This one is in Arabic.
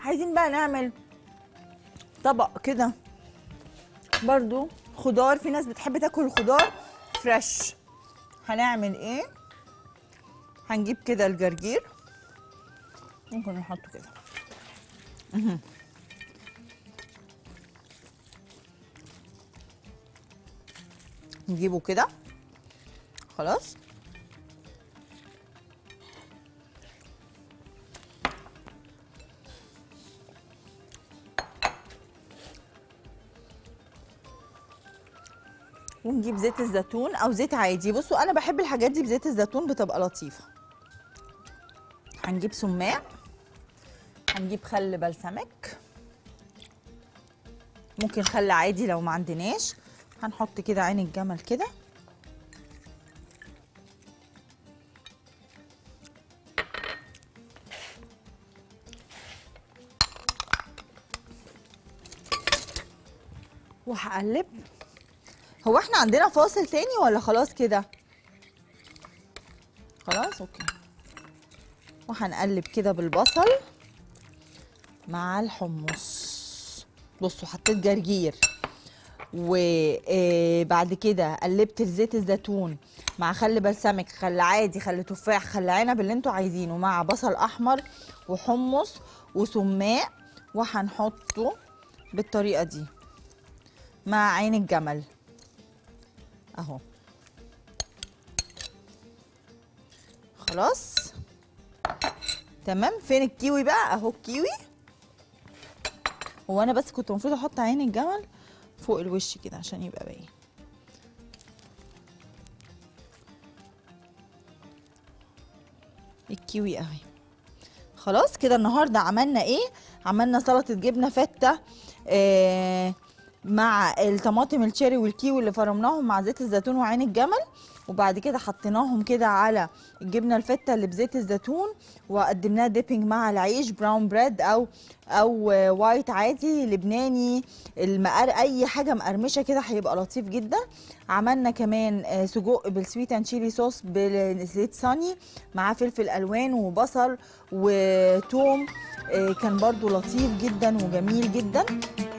عايزين بقى نعمل طبق كده برضو خضار، في ناس بتحب تاكل الخضار فريش. هنعمل ايه؟ هنجيب كده الجرجير، ممكن نحطه كده. نجيبه كده خلاص. ونجيب زيت الزيتون او زيت عادي. بصوا انا بحب الحاجات دي بزيت الزيتون، بتبقى لطيفه. هنجيب سماق، هنجيب خل بلسمك، ممكن خل عادي لو ما عندناش. هنحط كده عين الجمل كده، وهقلب. هو احنا عندنا فاصل تاني ولا خلاص كده؟ خلاص اوكي. وهنقلب كده بالبصل مع الحمص. بصوا حطيت جرجير، وبعد كده قلبت زيت الزيتون مع خل بلسمك، خل عادي، خل تفاح، خل عنب، اللي انتوا عايزينه، مع بصل احمر وحمص وسماق، وهنحطه بالطريقه دي مع عين الجمل اهو. خلاص تمام. فين الكيوي بقى؟ اهو الكيوي. هو انا بس كنت المفروض احط عين الجمل فوق الوش كده عشان يبقى باين. الكيوي اهي. خلاص كده النهارده عملنا ايه؟ عملنا سلطه جبنه فته مع الطماطم الشيري والكيوي اللي فرمناهم مع زيت الزيتون وعين الجمل، وبعد كده حطيناهم كده على الجبنه الفته اللي بزيت الزيتون، وقدمناها ديبنج مع العيش براون بريد او وايت عادي لبناني، اي حاجه مقرمشه كده هيبقى لطيف جدا. عملنا كمان سجق بالسويت اند تشيلي صوص بزيت صني مع فلفل الوان وبصل وتوم، كان برضو لطيف جدا وجميل جدا.